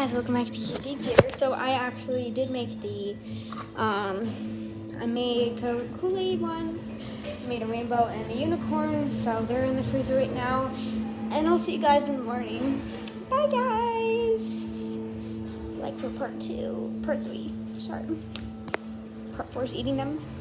guys, welcome back to QD Theater. So I actually did make the, I made Kool-Aid ones, I made a rainbow and a unicorn, so they're in the freezer right now, and I'll see you guys in the morning. Bye guys! Like for part 3, sorry. Part 4 is eating them.